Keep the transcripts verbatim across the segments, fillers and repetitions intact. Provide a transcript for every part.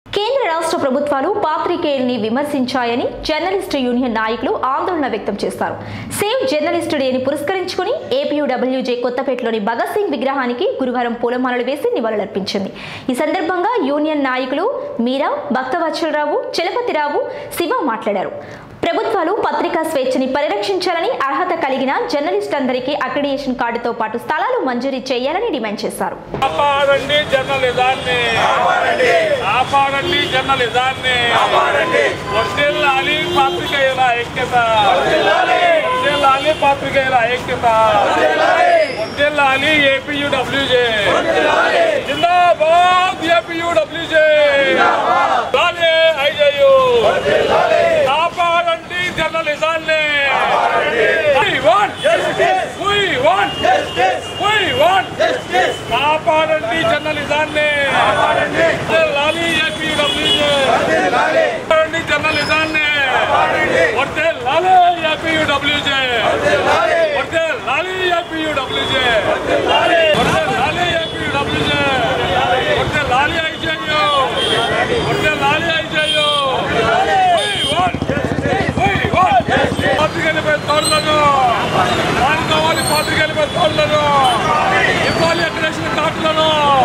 కేంద్ర రాష్ట్ర ప్రభుత్వాలు పాత్రికేయుల్ని విమర్శించాయని జర్నలిస్టు యూనియన్ నాయకులు ఆందోళన వ్యక్తం చేశారు. సేవ్ జర్నలిస్టు డేని పురస్కరించుకుని ఏపీయూడబ్ల్యూజే కొత్తపేటలోని భగత్ సింగ్ విగ్రహానికి గురువారం పూలమాలలు వేసి నివాళులర్పించింది. ఈ సందర్భంగా యూనియన్ నాయకులు మీరా, భక్తవత్సలరావు, చలపతిరావు, శివ మాట్లాడారు. ప్రభుత్వాలు పత్రికా స్వేచ్ఛని పరిరక్షించాలని, అర్హత కలిగిన జర్నలిస్టులందరికీ అక్రిడిటేషన్ కార్డుతో పాటు స్థలాలు మంజూరు చేయాలని డిమాండ్ చేశారు. కాపాడండి జర్నలిజాన్ని, కాపాడండి జర్నలిజాన్ని, వర్ధిల్లాలి పాత్రికేయుల ఐక్యత, వర్ధిల్లాలి పాత్రికేయుల ఐక్యత, వర్ధిల్లాలి ఏపీయూడబ్ల్యూజే, జిందాబాద్ ఏపీయూడబ్ల్యూజే, లాలే ఐజేయు, కాపాడండి జర్నలిజాన్ని. We want justice. We want justice. We want justice. కాపాడండి జర్నలిజాన్ని. కాపాడండి. లాలి ఏపీయూడబ్ల్యూజే. వర్ధిల్లాలి. కాపాడండి జర్నలిజాన్ని. కాపాడండి. వర్ధిల్లాలి ఏపీయూడబ్ల్యూజే. వర్ధిల్లాలి. వర్ధిల్లాలి ఏపీయూడబ్ల్యూజే. వర్ధిల్లాలి. వర్ధిల్లాలి ఏపీయూడబ్ల్యూజే. వర్ధిల్లాలి ఐజేయు. వర్ధిల్లాలి ఐజేయు. పాత్రికేయులపై దాడులను కావాలి, పాత్రికేయులపై దాడులను ఇవ్వాలి, అక్రిడిటేషన్ కార్డులను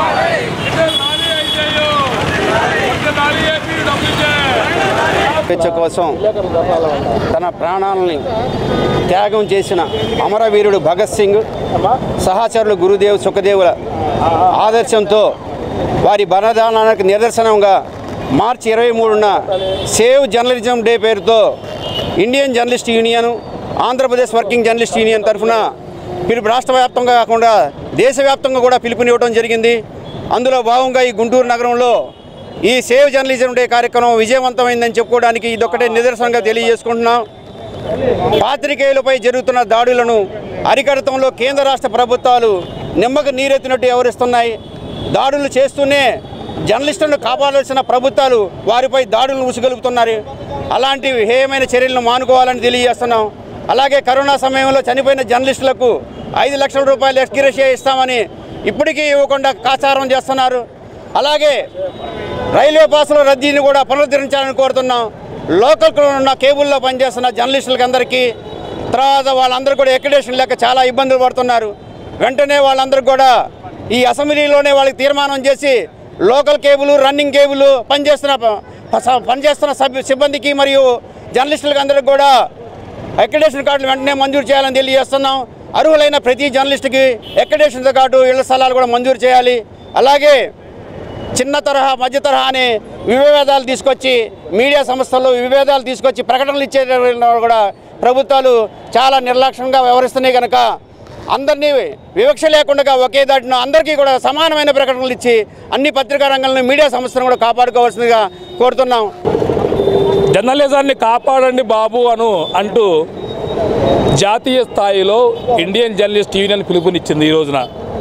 స్వేచ్ఛ కోసం తన ప్రాణాలని త్యాగం చేసిన అమరవీరుడు భగత్ సింగ్, సహచరులు గురుదేవ్, సుఖదేవుల ఆదర్శంతో వారి బలిదానానికి నిదర్శనంగా మార్చి ఇరవై మూడున సేవ్ జర్నలిజం డే పేరుతో Indian journalist union, Andhra Pradesh working journalist union తరఫున పిలుపు రాష్ట్ర వ్యాప్తంగా కాకుండా దేశవ్యాప్తంగా కూడా పిలుపునివ్వడం జరిగింది. అందులో భాగంగా ఈ గుంటూరు నగరంలో ఈ సేవ్ జర్నలిజం డే కార్యక్రమం విజయవంతమైందని చెప్పుకోవడానికి ఇదొక్కటే నిదర్శనంగా తెలియజేసుకుంటున్నాం. పాత్రికేయులపై జరుగుతున్న దాడులను అరికడతంలో కేంద్ర రాష్ట్ర ప్రభుత్వాలు నిమ్మకు నీరెత్తినట్టు వ్యవహరిస్తున్నాయి. దాడులు చేస్తూనే జర్నలిస్టులను కాపాడాల్సిన ప్రభుత్వాలు వారిపై దాడులను ఉసుగొలుపుతున్నారు. అలాంటి హేయమైన చర్యలను మానుకోవాలని తెలియజేస్తున్నాం. అలాగే కరోనా సమయంలో చనిపోయిన జర్నలిస్టులకు ఐదు లక్షల రూపాయలు ఎక్స్గ్రేషియా ఇస్తామని ఇప్పటికీ ఇవ్వకుండా కాచారం చేస్తున్నారు. అలాగే రైల్వే పాసుల రద్దీని కూడా పునరుద్ధరించాలని కోరుతున్నాం. లోకల్ ఉన్న కేబుల్లో పనిచేస్తున్న జర్నలిస్టులకి అందరికీ, తర్వాత వాళ్ళందరూ కూడా అక్రిడిటేషన్ లేక చాలా ఇబ్బందులు పడుతున్నారు. వెంటనే వాళ్ళందరికీ కూడా ఈ అసెంబ్లీలోనే వాళ్ళకి తీర్మానం చేసి లోకల్ కేబుల్, రన్నింగ్ కేబుల్ పనిచేస్తున్న పనిచేస్తున్న సభ్యు సిబ్బందికి మరియు జర్నలిస్టులకు అందరికీ కూడా అక్రిడిటేషన్ కార్డులు వెంటనే మంజూరు చేయాలని తెలియజేస్తున్నాం. అర్హులైన ప్రతి జర్నలిస్టుకి అక్రిడిటేషన్తో పాటు ఇళ్ల స్థలాలు కూడా మంజూరు చేయాలి. అలాగే చిన్న తరహా, మధ్య తరహా అనే విభేదాలు తీసుకొచ్చి మీడియా సంస్థల్లో విభేదాలు తీసుకొచ్చి ప్రకటనలు ఇచ్చే కూడా ప్రభుత్వాలు చాలా నిర్లక్ష్యంగా వ్యవహరిస్తున్నాయి. కనుక అందరినీ వివక్ష లేకుండా ఒకే దాటిన అందరికీ కూడా సమానమైన ప్రకటనలు ఇచ్చి అన్ని పత్రికా రంగంలో మీడియా సంస్థలను కూడా కాపాడుకోవాల్సిందిగా కోరుతున్నాం. జర్నలిజాన్ని కాపాడండి బాబు అను అంటూ జాతీయ స్థాయిలో ఇండియన్ జర్నలిస్ట్ యూనియన్ పిలుపునిచ్చింది. ఈ రోజున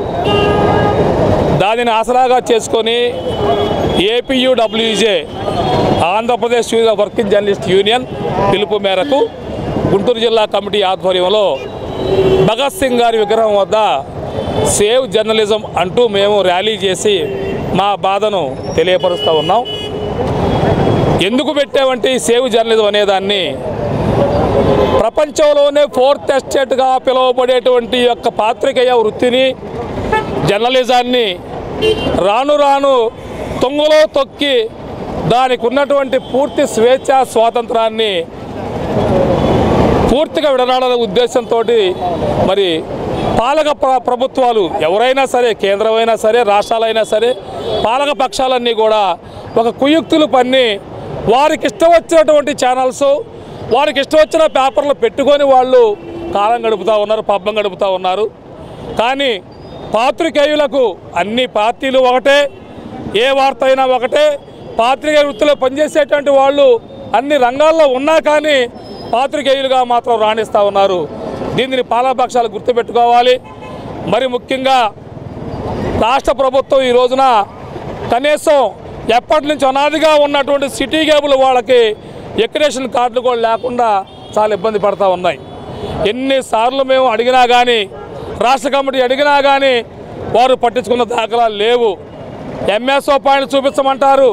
దానిని ఆసరాగా చేసుకొని APUWJ, Andhra Pradesh working journalist union పిలుపు మేరకు గుంటూరు జిల్లా కమిటీ ఆధ్వర్యంలో భగత్ సింగ్ గారి విగ్రహం వద్ద సేవ్ జర్నలిజం అంటూ మేము ర్యాలీ చేసి మా బాధను తెలియపరుస్తూ ఉన్నాం. ఎందుకు పెట్టామంటే ఈ సేవ్ జర్నలిజం అనేదాన్ని ప్రపంచంలోనే ఫోర్త్ ఎస్టేట్గా పిలువబడేటువంటి యొక్క పాత్రికేయ వృత్తిని, జర్నలిజాన్ని రాను రాను తొంగలో తొక్కి దానికి ఉన్నటువంటి పూర్తి స్వేచ్ఛ, స్వాతంత్రాన్ని పూర్తిగా విడనాడాలనే ఉద్దేశంతో మరి పాలక ప్రభుత్వాలు ఎవరైనా సరే, కేంద్రమైనా సరే, రాష్ట్రాలైనా సరే, పాలక పక్షాలన్నీ కూడా ఒక కుయుక్తులు పన్ని వారికి ఇష్టం వచ్చినటువంటి ఛానల్స్, వారికి ఇష్టం వచ్చిన పేపర్లు పెట్టుకొని వాళ్ళు కాలం గడుపుతూ ఉన్నారు, పబ్బం గడుపుతూ ఉన్నారు. కానీ పాత్రికేయులకు అన్ని పార్టీలు ఒకటే, ఏ వార్త అయినా ఒకటే. పాత్రికేయ వృత్తిలో పనిచేసేటువంటి వాళ్ళు అన్ని రంగాల్లో ఉన్నా కానీ పాత్రికేయులుగా మాత్రం రాణిస్తూ ఉన్నారు. దీనిని పాలకపక్షాలు గుర్తుపెట్టుకోవాలి. మరి ముఖ్యంగా రాష్ట్ర ప్రభుత్వం ఈ రోజున కనీసం ఎప్పటి నుంచి అనాదిగా ఉన్నటువంటి సిటీ కేబుల్ వాళ్ళకి అక్రిడిటేషన్ కార్డులు కూడా లేకుండా చాలా ఇబ్బంది పడుతూ ఉన్నాయి. ఎన్నిసార్లు మేము అడిగినా కానీ, రాష్ట్ర కమిటీ అడిగినా కానీ వారు పట్టించుకున్న దాఖలాలు లేవు. ఎంఎస్ఓ పాయింట్ చూపించమంటారు,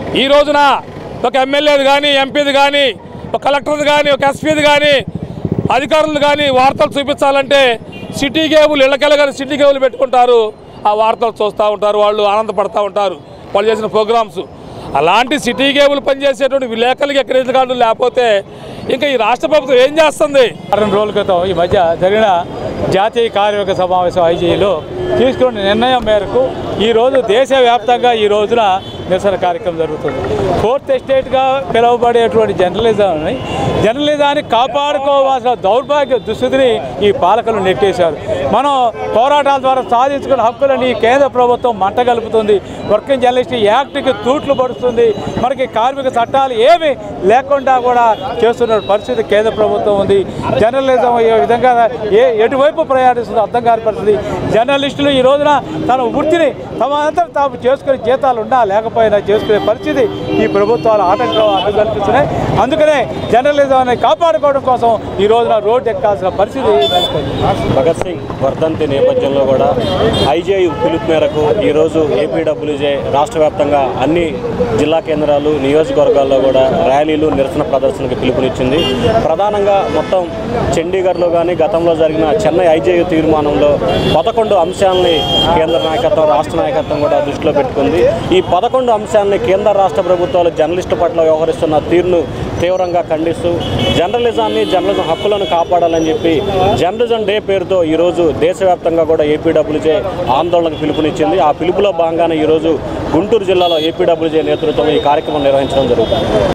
ఈ రోజున ఒక ఎమ్మెల్యేది కానీ ఎంపీది కానీ ఒక కలెక్టర్ది కానీ ఒక ఎస్పీది కానీ అధికారులు కానీ వార్తలు చూపించాలంటే సిటీ కేబుల్ ఇళ్ళకెళ్ళగానే సిటీ కేబుల్ పెట్టుకుంటారు, ఆ వార్తలు చూస్తూ ఉంటారు, వాళ్ళు ఆనందపడుతూ ఉంటారు వాళ్ళు చేసిన ప్రోగ్రామ్స్. అలాంటి సిటీ కేబుల్ పనిచేసేటువంటి విలేకరులకి ఎక్కడ కార్డు లేకపోతే ఇంకా ఈ రాష్ట్ర ప్రభుత్వం ఏం చేస్తుంది? వారం రోజుల క్రితం ఈ మధ్య జరిగిన జాతీయ కార్యవర్గ సమావేశం ఐజీలో తీసుకున్న నిర్ణయం మేరకు ఈరోజు దేశవ్యాప్తంగా ఈ రోజున నిరసన కార్యక్రమం జరుగుతుంది. ఫోర్త్ ఎస్టేట్గా పిలువబడేటువంటి జర్నలిజాన్ని జర్నలిజాన్ని కాపాడుకోవాల్సిన దౌర్భాగ్య దుస్థితిని ఈ పాలకులు నెట్టేశారు. మనం పోరాటాల ద్వారా సాధించుకున్న హక్కులని కేంద్ర ప్రభుత్వం మంటగలుపుతుంది. వర్కింగ్ జర్నలిస్ట్ యాక్ట్కి తూట్లు పడుతుంది. మనకి కార్మిక చట్టాలు ఏమీ లేకుండా కూడా చేస్తున్న పరిస్థితి కేంద్ర ప్రభుత్వం ఉంది. జర్నలిజం ఏ విధంగా ఏ ఎటువైపు ప్రయాణిస్తుందో అర్థం కాని పరిస్థితి. జర్నలిస్టులు ఈ రోజున తన వృత్తిని తమ అంతా తాము చేసుకునే జీతాలు ఉన్నా లేకపోయినా చేసుకునే పరిస్థితి ఈ ప్రభుత్వాలు ఆటంకం అడ్డు కల్పిస్తున్నాయి. అందుకనే జర్నలిజాన్ని కాపాడుకోవడం కోసం ఈ రోజున రోడ్డు ఎక్కాల్సిన పరిస్థితి. భగత్ సింగ్ వర్ధంతి నేపథ్యంలో కూడా ఐజేఐ పిలుపు మేరకు ఈరోజు ఏపీడబ్ల్యూజే రాష్ట్ర వ్యాప్తంగా అన్ని జిల్లా కేంద్రాలు నియోజకవర్గాల్లో కూడా ర్యాలీలు నిరసన ప్రదర్శనకు పిలుపునిచ్చింది. ప్రధానంగా మొత్తం చండీగఢ్లో కానీ గతంలో జరిగిన చెన్నై ఐజేయు తీర్మానంలో పదకొండు అంశాలని కేంద్ర నాయకత్వం రాష్ట్ర నాయకత్వం కూడా దృష్టిలో పెట్టుకుంది. ఈ పదకొండు అంశాలని కేంద్ర రాష్ట్ర ప్రభుత్వాలు జర్నలిస్టు పట్ల వ్యవహరిస్తున్న తీరును తీవ్రంగా ఖండిస్తూ జర్నలిజాన్ని జర్నలిజం హక్కులను కాపాడాలని చెప్పి జర్నలిజం డే పేరుతో ఈరోజు దేశవ్యాప్తంగా కూడా ఏపీడబ్ల్యూజే ఆందోళనకు పిలుపునిచ్చింది. ఆ పిలుపులో భాగంగానే ఈరోజు గుంటూరు జిల్లాలో ఏపీడబ్ల్యూజే నేతృత్వంలో ఈ కార్యక్రమం నిర్వహించడం జరుగుతుంది.